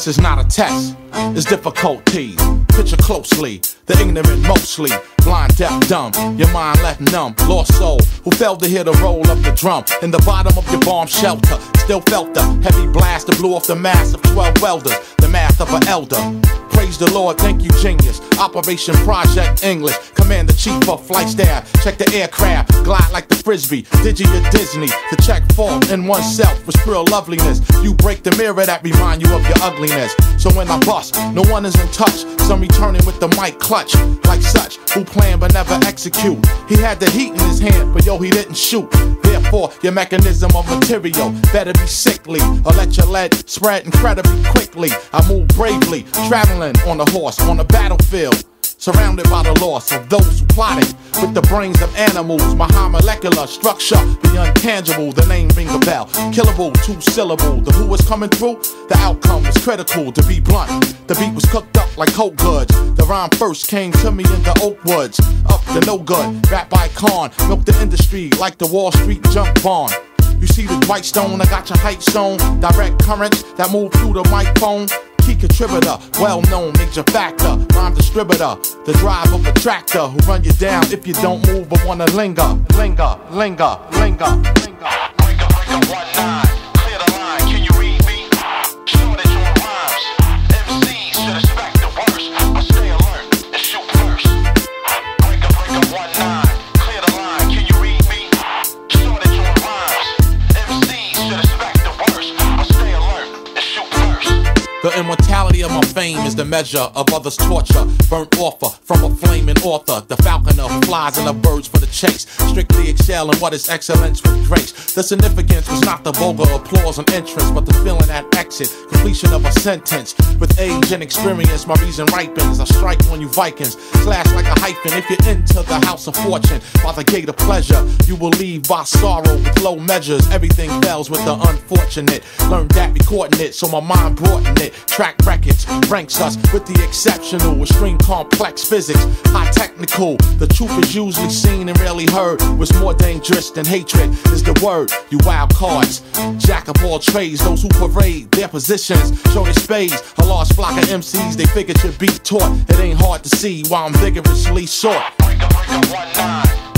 Success is not a test, it's difficulties. Picture closely, the ignorant mostly. Blind, deaf, dumb, your mind left numb. Lost soul, who failed to hear the roll of the drum. In the bottom of your bomb shelter, still felt the heavy blast that blew off the mass of 12 welders. The math of an elder. Praise the Lord, thank you, genius. Operation Project English. Commander-Chief of Flight Staff. Check the aircraft, glide like the Frisbee. Digi or Disney, to check fault in oneself with real loveliness. You break the mirror that remind you of your ugliness. So when I bust, no one is in touch. Some returning with the mic clutch, like such, who plan but never execute. He had the heat in his hand, but yo, he didn't shoot. Therefore, your mechanism of material better be sickly, or let your lead spread incredibly quickly. I move bravely, traveling on a horse on the battlefield, surrounded by the loss of those who plotted with the brains of animals. My high molecular structure, the untangible, the name ring a bell. Killable, 2-syllable, the who was coming through, the outcome was critical, to be blunt. The beat was cooked up like coke goods. The rhyme first came to me in the oak woods. Up to no good, rap icon, milk the industry like the Wall Street junk bond. You see the Dwight Stone, I got your height zone. Direct currents that move through the microphone. Key contributor, well-known major factor, rhyme distributor, the drive of a tractor who run you down if you don't move but wanna linger, linger, linger, linger, linger. Break up, 1-9, clear the line, can you read me? Shortage on rhymes, MCs should expect the worst, but stay alert and shoot first. Break up, 1-9, clear the line, can you read me? Shortage on rhymes, MCs should expect the worst, but stay alert and shoot first. The immortality of my fame is the measure of others' torture. Burnt offer from a flaming author. The falconer who flies in the birds for the chase. Strictly excel in what is excellence with grace. The significance was not the vulgar applause on entrance, but the feeling at exit. Completion of a sentence. With age and experience, my reason ripens. I strike on you Vikings. Slash like a hyphen. If you're into the house of fortune, by the gate of pleasure, you will leave by sorrow with low measures. Everything fails with the unfortunate. Learned that recording it, so my mind broadened it. Track records ranks us with the exceptional, extreme complex physics, high technical. The truth is usually seen and rarely heard. What's more dangerous than hatred is the word. You wild cards, jack of all trades, those who parade their positions, show their spades. A large flock of MCs, they figure should be taught. It ain't hard to see why I'm vigorously short. Break up, 1-9.